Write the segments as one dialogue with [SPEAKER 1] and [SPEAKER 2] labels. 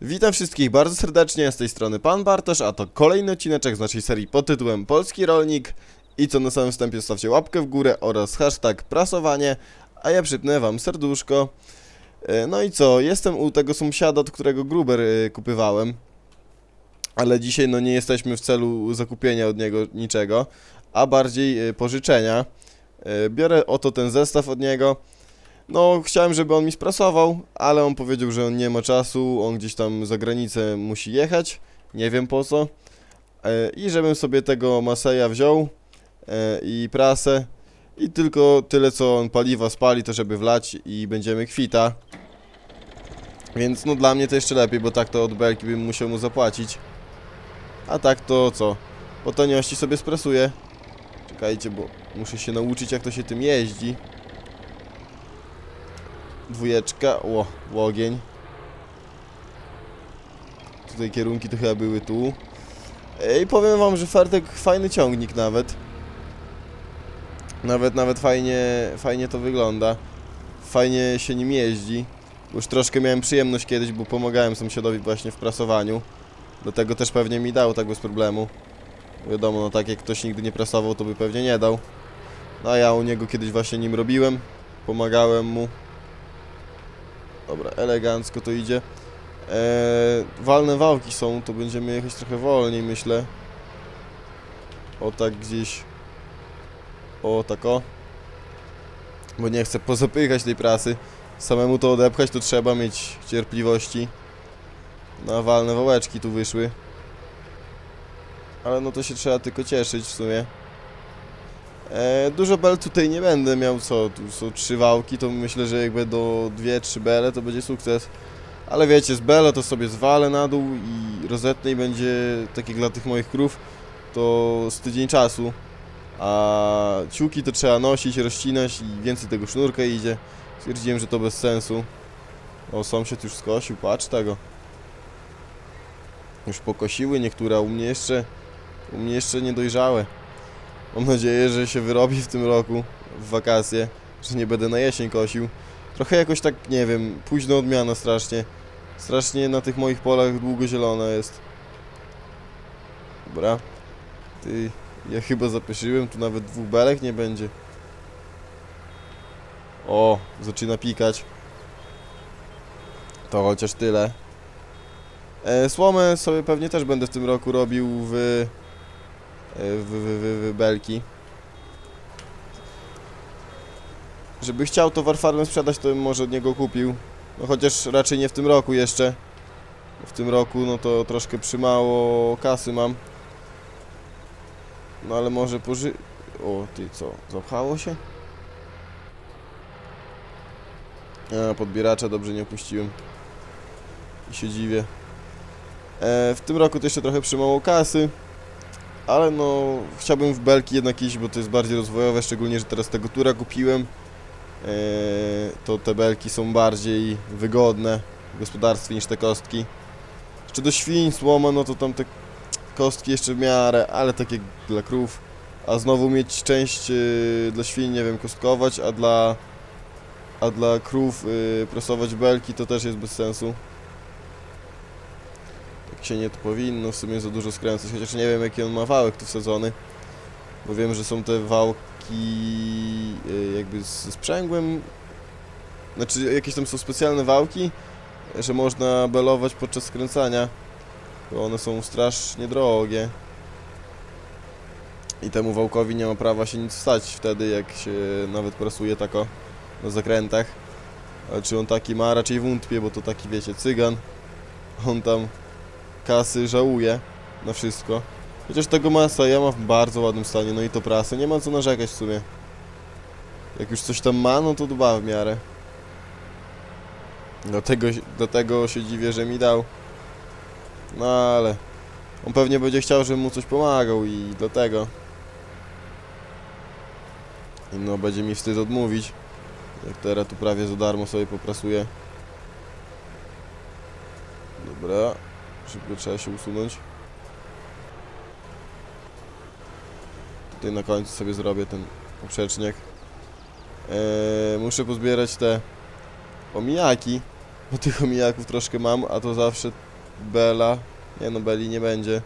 [SPEAKER 1] Witam wszystkich bardzo serdecznie, z tej strony Pan Bartosz, a to kolejny odcineczek z naszej serii pod tytułem Polski Rolnik. I co na samym wstępie, zostawcie łapkę w górę oraz hashtag prasowanie, a ja przypnę wam serduszko. No i co, jestem u tego sąsiada, od którego gruber kupywałem. Ale dzisiaj no nie jesteśmy w celu zakupienia od niego niczego, a bardziej pożyczenia. Biorę oto ten zestaw od niego. No, chciałem, żeby on mi sprasował, ale on powiedział, że on nie ma czasu, on gdzieś tam za granicę musi jechać, nie wiem po co. I żebym sobie tego Maseja wziął i prasę i tylko tyle, co on paliwa spali, to żeby wlać i będziemy kwita. Więc no dla mnie to jeszcze lepiej, bo tak to od belki bym musiał mu zapłacić. A tak to co? Po taniości sobie sprasuję. Czekajcie, bo muszę się nauczyć, jak to się tym jeździ. Dwójeczka, ogień. Tutaj kierunki to chyba były tu. I powiem wam, że Fertek fajny ciągnik nawet. Nawet fajnie to wygląda. Fajnie się nim jeździ. Już troszkę miałem przyjemność kiedyś, bo pomagałem sąsiadowi właśnie w prasowaniu. Do tego też pewnie mi dał tak bez problemu. Wiadomo, no tak jak ktoś nigdy nie prasował, to by pewnie nie dał. No a ja u niego kiedyś właśnie nim robiłem. Pomagałem mu. Dobra, elegancko to idzie. Walne wałki są, to będziemy jechać trochę wolniej, myślę. O tak gdzieś. O tak o. Bo nie chcę pozapychać tej prasy. Samemu to odepchać to trzeba mieć cierpliwości. No, walne wałeczki tu wyszły. Ale no to się trzeba tylko cieszyć w sumie. Dużo bel tutaj nie będę miał, co? Tu są 3 wałki, to myślę, że jak będą 2-3 bele, to będzie sukces. Ale wiecie, z bele to sobie zwalę na dół i rozetnę i będzie, tak jak dla tych moich krów, to z tydzień czasu. A ciuki to trzeba nosić, rozcinać i więcej tego sznurka idzie. Stwierdziłem, że to bez sensu. O, sąsiad już skosił, patrz tego. Już pokosiły niektóre, a u mnie jeszcze niedojrzałe. Mam nadzieję, że się wyrobi w tym roku, w wakacje, że nie będę na jesień kosił. Trochę jakoś tak, nie wiem, późna odmiana strasznie. Strasznie na tych moich polach długo zielona jest. Dobra. Ty, ja chyba zapeszyłem, tu nawet 2 belek nie będzie. O, zaczyna pikać. To chociaż tyle. Słomę sobie pewnie też będę w tym roku robił w belki. Żeby chciał to Warfarmem sprzedać, to bym może od niego kupił. No chociaż raczej nie w tym roku jeszcze. W tym roku no to troszkę przymało kasy mam. No ale może O, ty co? Zapchało się? A, podbieracza dobrze nie opuściłem. I się dziwię. W tym roku to jeszcze trochę przymało kasy. Ale no, chciałbym w belki jednak iść, bo to jest bardziej rozwojowe, szczególnie, że teraz tego tura kupiłem. To te belki są bardziej wygodne w gospodarstwie niż te kostki. Jeszcze do świń, słoma, no to tam te kostki jeszcze w miarę, ale takie dla krów. A znowu mieć część dla świń, nie wiem, kostkować, a dla krów prasować belki, to też jest bez sensu. Tak się nie to powinno w sumie za dużo skręcać, chociaż nie wiem, jaki on ma wałek tu wsadzony. Bo wiem, że są te wałki jakby z sprzęgłem. Znaczy jakieś tam są specjalne wałki, że można belować podczas skręcania. Bo one są strasznie drogie. I temu wałkowi nie ma prawa się nic stać wtedy, jak się nawet prasuje tako na zakrętach. Ale czy on taki ma? Raczej wątpię, bo to taki, wiecie, cygan. On tam kasy żałuje na wszystko. Chociaż tego masa ja mam w bardzo ładnym stanie, no i to prasę, nie ma co narzekać w sumie. Jak już coś tam ma, no to dba w miarę. Dlatego się dziwię, że mi dał. No ale on pewnie będzie chciał, żebym mu coś pomagał i dlatego. I no będzie mi wstyd odmówić. Jak teraz tu prawie za darmo sobie poprasuję. Dobra. Szybko trzeba się usunąć. Tutaj na końcu sobie zrobię ten poprzeczniak. Muszę pozbierać te omijaki, bo tych omijaków troszkę mam, a to zawsze Bela. Nie no, Beli nie będzie.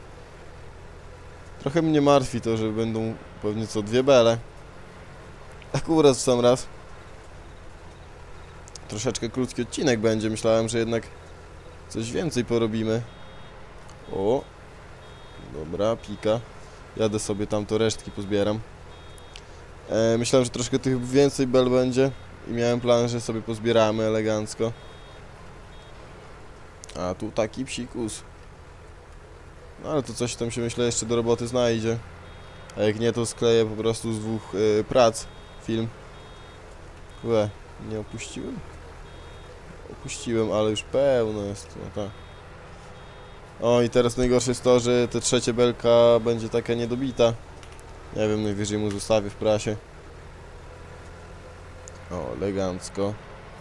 [SPEAKER 1] Trochę mnie martwi to, że będą pewnie co 2 Bele. Akurat w sam raz. Troszeczkę krótki odcinek będzie. Myślałem, że jednak coś więcej porobimy. O! Dobra, pika. Jadę sobie tam, to resztki pozbieram. Myślałem, że troszkę tych więcej bel będzie. I miałem plan, że sobie pozbieramy elegancko. A tu taki psikus. No ale to coś tam się, myślę, jeszcze do roboty znajdzie. A jak nie, to skleję po prostu z 2 prac film. Nie opuściłem? Opuściłem, ale już pełno jest. No tak. O i teraz najgorsze jest to, że te trzecie belka będzie taka niedobita. Nie wiem, najwyżej mu zostawię w prasie. O, elegancko.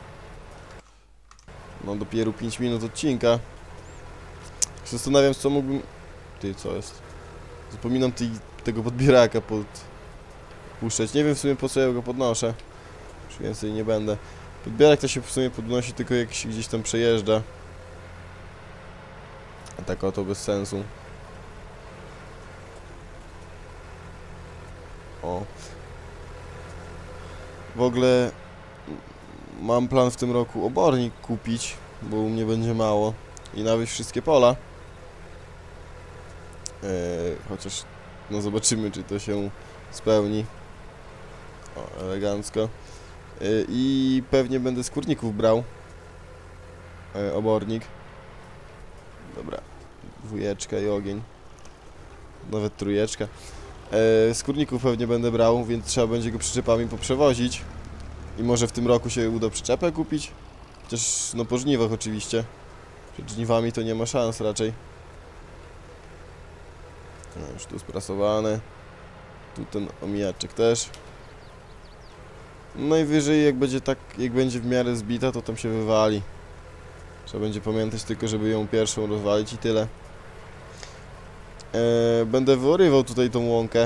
[SPEAKER 1] No dopiero 5 minut odcinka. Zastanawiam się, co mógłbym... Ty, co jest? Zapominam tego podbieraka puszczać. Nie wiem w sumie, po co ja go podnoszę. Już więcej nie będę. Podbierak to się w sumie podnosi tylko jak się gdzieś tam przejeżdża. A tak oto bez sensu. O. W ogóle mam plan w tym roku obornik kupić, bo u mnie będzie mało. I nawieźć wszystkie pola. Chociaż no zobaczymy, czy to się spełni. O, elegancko. I pewnie będę z kurników brał obornik. Dobra, 2 i ogień. Nawet 3. Z kurników pewnie będę brał, więc trzeba będzie go przyczepami poprzewozić. I może w tym roku się uda przyczepę kupić. Chociaż no po żniwach oczywiście. Przed żniwami to nie ma szans raczej. No, już tu sprasowane. Tu ten omijaczek też. Najwyżej jak będzie tak, jak będzie w miarę zbita, to tam się wywali. Trzeba będzie pamiętać tylko, żeby ją pierwszą rozwalić i tyle. Będę wyorywał tutaj tą łąkę.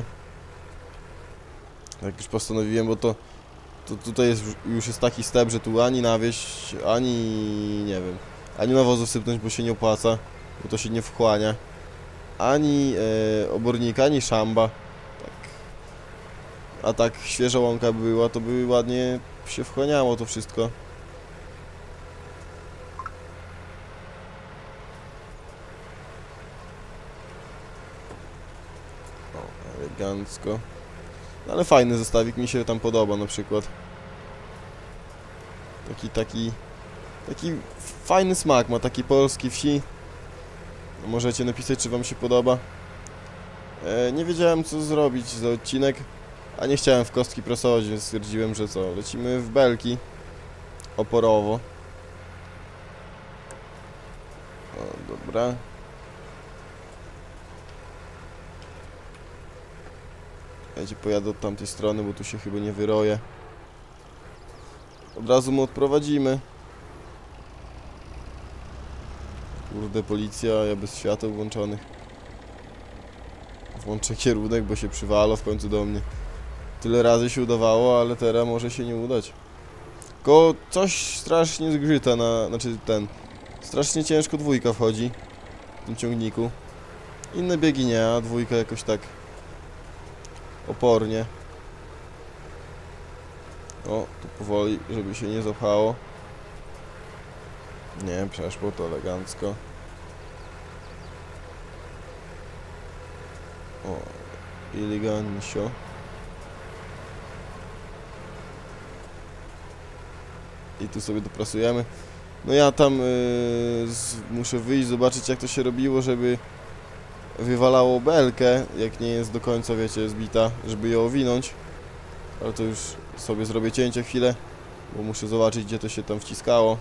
[SPEAKER 1] Jak już postanowiłem, bo to tutaj już jest taki step, że tu ani nawieść, ani nie wiem, ani nawozu wsypnąć, bo się nie opłaca, bo to się nie wchłania. Ani obornika, ani szamba. Tak. A tak świeża łąka była, to by ładnie się wchłaniało to wszystko. O, elegancko. No, ale fajny zestawik, mi się tam podoba na przykład. Taki fajny smak ma, taki polski wsi. Możecie napisać, czy wam się podoba. Nie wiedziałem, co zrobić za odcinek, a nie chciałem w kostki prasować, więc stwierdziłem, że co, lecimy w belki oporowo. O, dobra. Ja pojadę od tamtej strony, bo tu się chyba nie wyroję. Od razu mu odprowadzimy. Kurde, policja, ja bez świateł włączonych. Włączę kierunek, bo się przywala w końcu do mnie. Tyle razy się udawało, ale teraz może się nie udać. Tylko coś strasznie zgrzyta strasznie ciężko 2 wchodzi w tym ciągniku. Inne biegi nie, a 2 jakoś tak opornie. O, tu powoli, żeby się nie zapchało. Nie, przeszło to elegancko. O, elegancio. I tu sobie doprasujemy. No ja tam muszę wyjść, zobaczyć, jak to się robiło, żeby wywalało belkę, jak nie jest do końca, wiecie, zbita, żeby ją owinąć. Ale to już sobie zrobię cięcie chwilę, bo muszę zobaczyć, gdzie to się tam wciskało.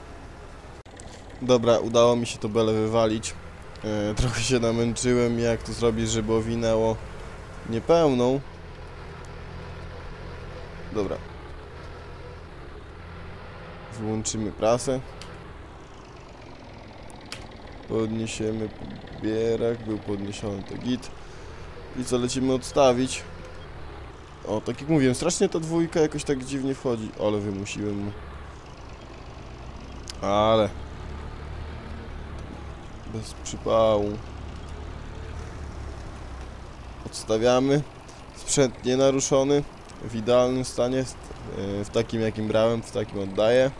[SPEAKER 1] Dobra, udało mi się to belę wywalić. Trochę się namęczyłem, jak to zrobić, żeby owinęło niepełną. Dobra. Wyłączymy prasę. Podniesiemy podbierak, był podniesiony, to git. I co, lecimy odstawić. O, tak jak mówiłem, strasznie ta 2 jakoś tak dziwnie wchodzi. Ale wymusiłem mu. Ale Bez przypału. Odstawiamy. Sprzęt nienaruszony. W idealnym stanie. W takim jakim brałem, w takim oddaję.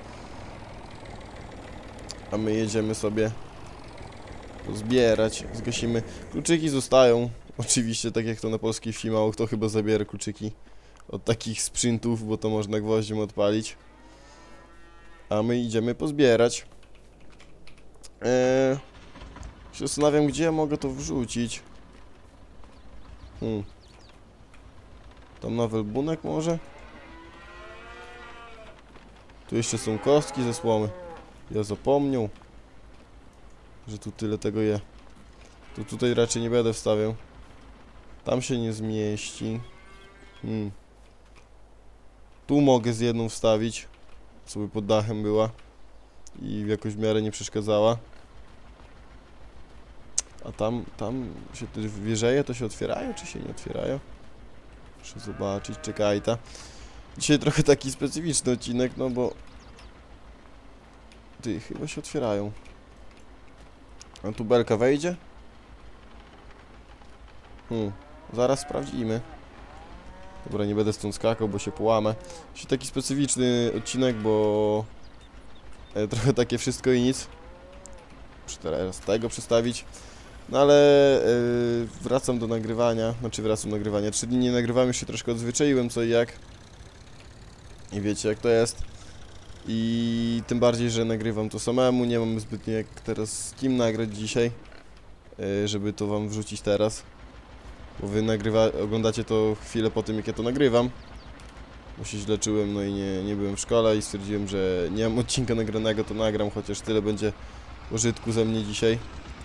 [SPEAKER 1] A my jedziemy sobie zbierać. Zgasimy. Kluczyki zostają. Oczywiście, tak jak to na polskiej wsi, mało kto chyba zabiera kluczyki od takich sprintów, bo to można gwoździem odpalić. A my idziemy pozbierać. Się zastanawiam, gdzie ja mogę to wrzucić. Tam na welbunek może? Tu jeszcze są kostki ze słomy. Ja zapomniał, że tu tyle tego je. To tutaj raczej nie będę wstawiał. Tam się nie zmieści. Tu mogę z jedną wstawić, co by pod dachem była i jakoś w miarę nie przeszkadzała. A tam się te wieżeje to się otwierają, czy się nie otwierają? Muszę zobaczyć, czekaj ta. Dzisiaj trochę taki specyficzny odcinek, no bo... Ty, chyba się otwierają. A tu belka wejdzie? Zaraz sprawdzimy. Dobra, nie będę stąd skakał, bo się połamę. Dzisiaj taki specyficzny odcinek, bo... trochę takie wszystko i nic. Muszę teraz tego przestawić. No ale wracam do nagrywania. Znaczy wracam do nagrywania. 3 dni nie nagrywałem, już się troszkę odzwyczaiłem co i jak. I wiecie jak to jest. I tym bardziej, że nagrywam to samemu. Nie mam zbytnio jak teraz z kim nagrać dzisiaj, żeby to wam wrzucić teraz. Bo wy oglądacie to chwilę po tym, jak ja to nagrywam. Bo się źle czułem, no i nie byłem w szkole i stwierdziłem, że nie mam odcinka nagranego, to nagram, chociaż tyle będzie użytku ze mnie dzisiaj.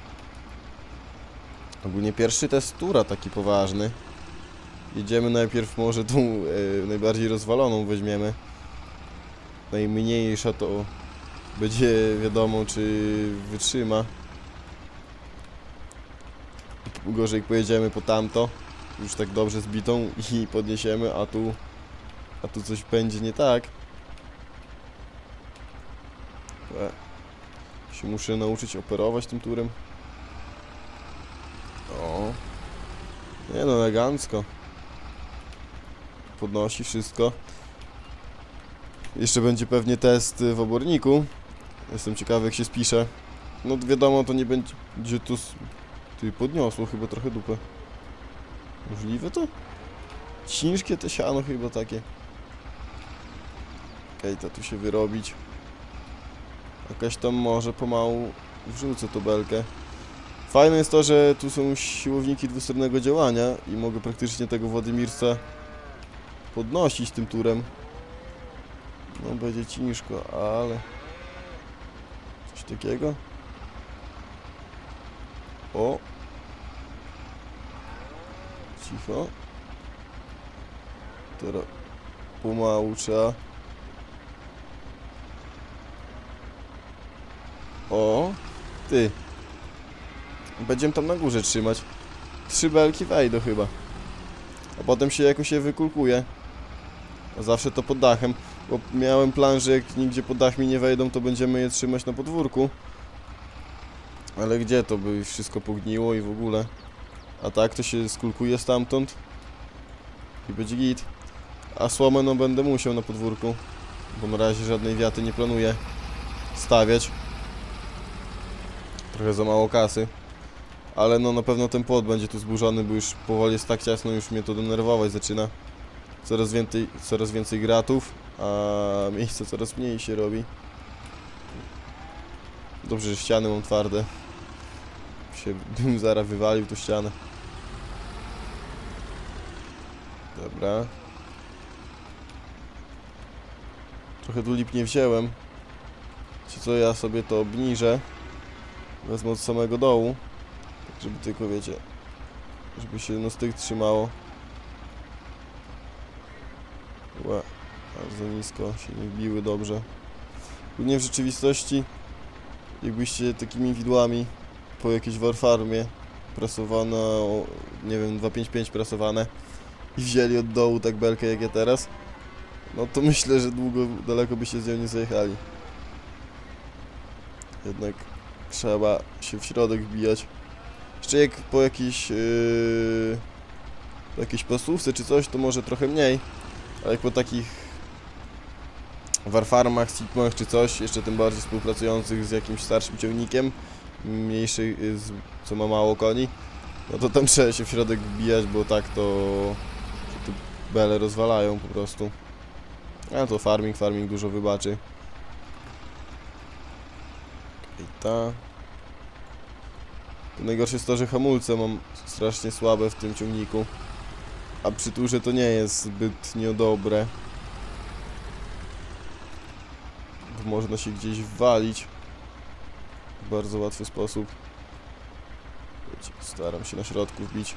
[SPEAKER 1] Ogólnie pierwszy test tura taki poważny. Jedziemy najpierw może tą najbardziej rozwaloną weźmiemy. Najmniejsza to będzie wiadomo, czy wytrzyma. Gorzej pojedziemy po tamto, już tak dobrze zbitą i podniesiemy, a tu coś będzie nie tak. Się muszę nauczyć operować tym turem. O, nie no, elegancko. Podnosi wszystko. Jeszcze będzie pewnie test w oborniku. Jestem ciekawy, jak się spisze. No wiadomo, to nie będzie tu... Ty, podniosło chyba trochę dupę. Możliwe to? Ciężkie te siano chyba takie. Okej, to tu się wyrobić. Jakaś tam może pomału wrzucę tą belkę. Fajne jest to, że tu są siłowniki dwustronnego działania i mogę praktycznie tego Władimirca podnosić tym turem. No będzie ciężko, ale... Coś takiego. O! Cicho. Teraz pomału trzeba. O! Ty! Będziemy tam na górze trzymać. 3 belki wejdą chyba. A potem się jakoś je wykulkuje. A zawsze to pod dachem. Bo miałem plan, że jak nigdzie pod dach mi nie wejdą, to będziemy je trzymać na podwórku. Ale gdzie to by wszystko pogniło i w ogóle. A tak to się skulkuje stamtąd. I będzie git. A słomę no będę musiał na podwórku. Bo na razie żadnej wiaty nie planuję stawiać. Trochę za mało kasy. Ale no na pewno ten płot będzie tu zburzony, bo już powoli jest tak ciasno, już mnie to denerwować zaczyna. Coraz więcej gratów, a miejsce coraz mniej się robi. Dobrze, że ściany mam twarde. Bym zaraz wywalił tą ścianę. Dobra. Trochę tu lip nie wziąłem. Czy co, ja sobie to obniżę. Wezmę od samego dołu. Tak żeby tylko, wiecie, żeby się no styk trzymało. Bardzo nisko, się nie wbiły dobrze. Głównie w rzeczywistości, jakbyście takimi widłami po jakiejś warfarmie prasowane, nie wiem, 255 prasowane i wzięli od dołu tak belkę jak ja teraz, no to myślę, że daleko by się z nią nie zajechali. Jednak Trzeba się w środek wbijać. Jeszcze jak po jakiejś pasówce czy coś, to może trochę mniej. Ale jak po takich warfarmach, sigmach czy coś, jeszcze tym bardziej współpracujących z jakimś starszym ciągnikiem, mniejszy, co ma mało koni, no to tam trzeba się w środek wbijać, bo tak to się tu bele rozwalają po prostu. A to farming dużo wybaczy. I ta. To najgorsze jest to, że hamulce mam strasznie słabe w tym ciągniku, a przy turze to nie jest zbytnio dobre. Bo można się gdzieś wwalić w bardzo łatwy sposób. Staram się na środku wbić.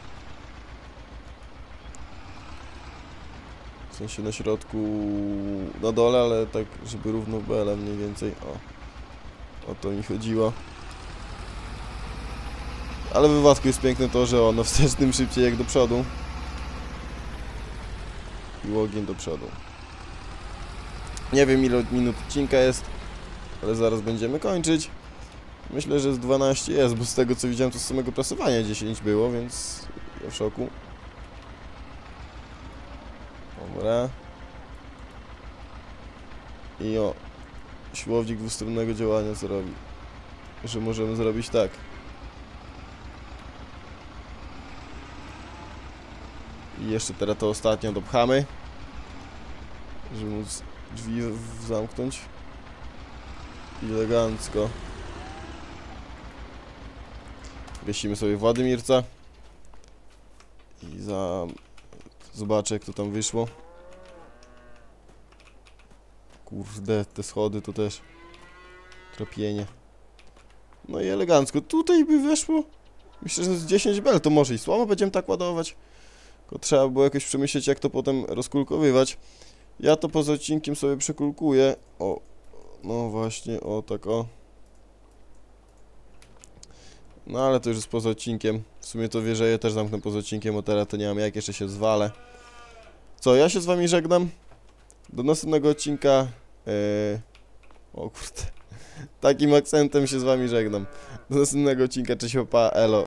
[SPEAKER 1] W sensie na środku, na dole, ale tak, żeby równo BL mniej więcej. O to mi chodziło. Ale w wywładku jest piękne to, że ono wstecznym szybciej jak do przodu. I ogień do przodu. Nie wiem ile minut odcinka jest, ale zaraz będziemy kończyć. Myślę, że z 12 jest, bo z tego co widziałem to z samego prasowania 10 było, więc ja w szoku. Dobra. I siłownik dwustronnego działania co robi? Że możemy zrobić tak. I jeszcze teraz to ostatnio dopchamy, żeby móc drzwi zamknąć. Elegancko. Wiesimy sobie Władimirca. I zobaczę jak to tam wyszło. Kurde, te schody to też tropienie. No i elegancko. Tutaj by weszło. Myślę, że z 10 bel to może i słabo będziemy tak ładować. Tylko trzeba było jakoś przemyśleć jak to potem rozkulkowywać. Ja to poza odcinkiem sobie przekulkuję. No właśnie, tak o. No ale to już jest poza odcinkiem. W sumie to wieżeję też zamknę poza odcinkiem, bo teraz to nie mam jak, jeszcze się zwalę. Co, ja się z wami żegnam. Do następnego odcinka. O kurde. Takim akcentem się z wami żegnam. Do następnego odcinka, cześć, pa, elo.